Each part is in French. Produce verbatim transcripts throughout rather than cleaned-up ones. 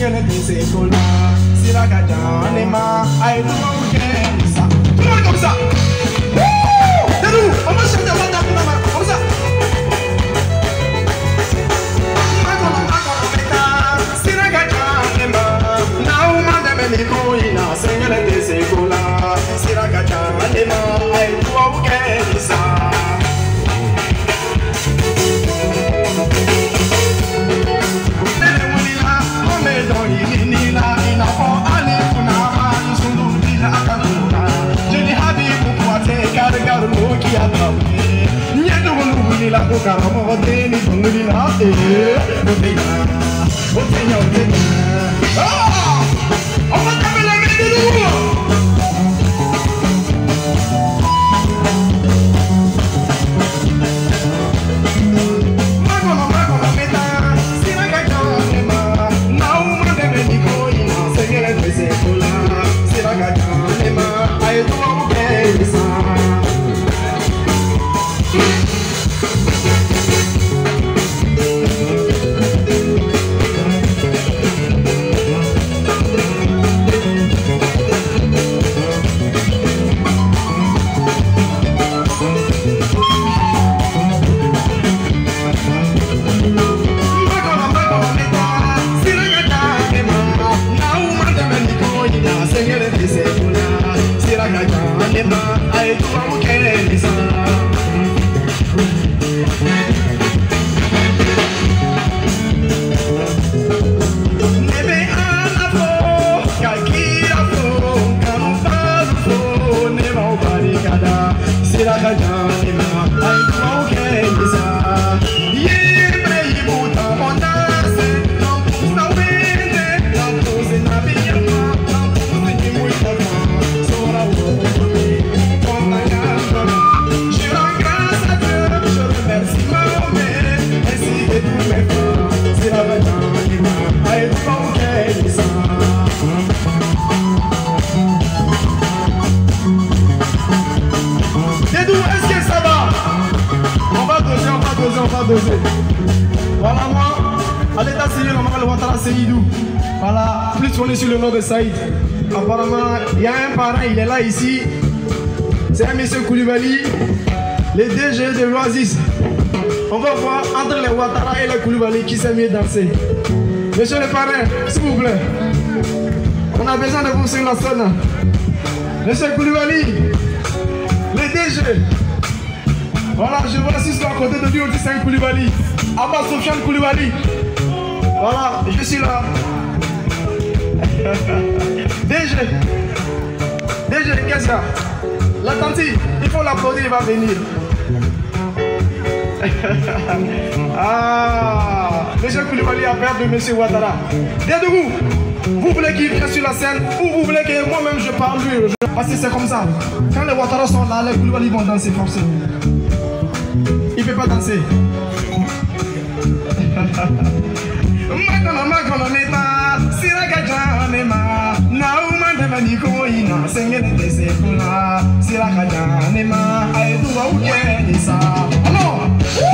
singing this is cool. See like a Janima, I do okay. Come on, come on. Woo! They do. I'm gonna shut the one down. Come on. I'm gonna, I'm gonna make that. See like a Janima. Now I'm gonna make it cool. Singing this is cool. See like a Janima, I do okay. La boca roba de ni tungri na eh botella botella botella ah on va taper la main de nous Voilà moi, à l'état civil, on va le Ouattara Seydou. Voilà, plus on est sur le nom de Saïd. Apparemment, il y a un parent, il est là ici. C'est un monsieur Koulibaly, le D G de l'Oasis. On va voir entre les Ouattara et les Koulibaly qui s'est mieux danser. Monsieur le parrain, s'il vous plaît. On a besoin de vous sur la scène. Monsieur Koulibaly, le D G. Voilà, je vois assiste à côté de lui, on dit c'est un Koulibaly. Abbas Sofiane Koulibaly. Voilà, je suis là. D G. D G, qu'est-ce qu'il y a? La tante, il faut l'applaudir, il va venir. Ah, monsieur Koulibaly a peur de monsieur Ouattara. Bien de vous. Vous voulez qu'il vienne sur la scène ou vous voulez que moi-même je parle lui? Parce que c'est comme ça. Quand les Ouattara sont là, les Koulibaly vont danser forcément. Il ne peut pas danser. Alors,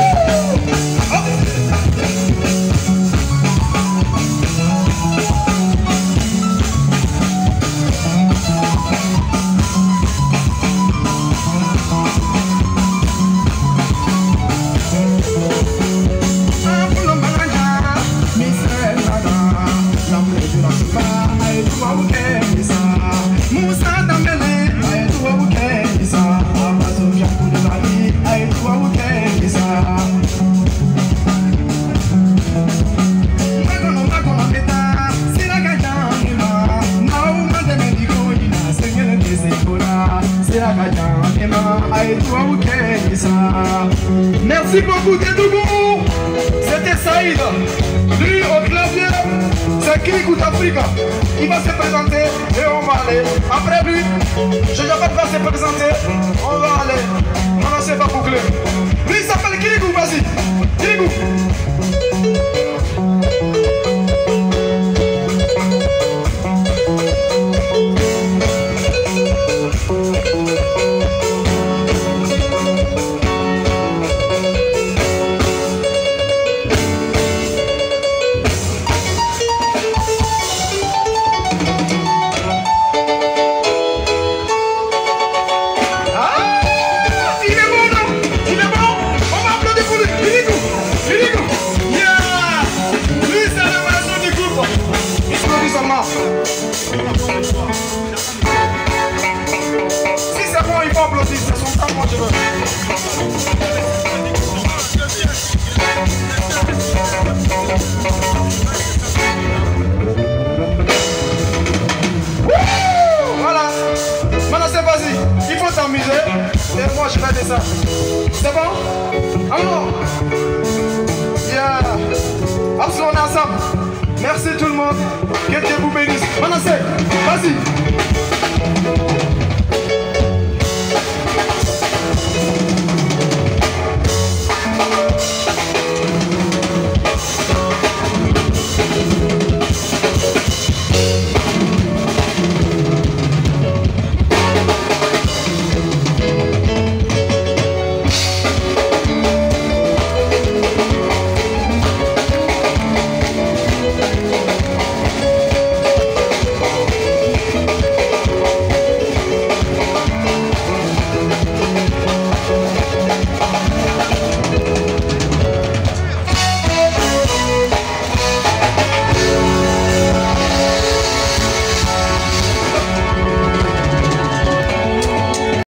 merci beaucoup Dédougou. C'était Saïd. Lui au clavier, c'est Kirikou Africa. Il va se présenter et on va aller. Après lui, je ne vais pas se présenter. On va aller. On ne s'est pas bouclé. Lui il s'appelle Kirikou, vas-y. Kirikou. comment je veux. Voilà. Maintenant c'est vas-y. Il faut t'amuser. Et moi je vais faire ça. C'est bon? Alors. Yeah. Absolument ensemble. Merci tout le monde. Que Dieu vous bénisse. Maintenant c'est. Vas-y.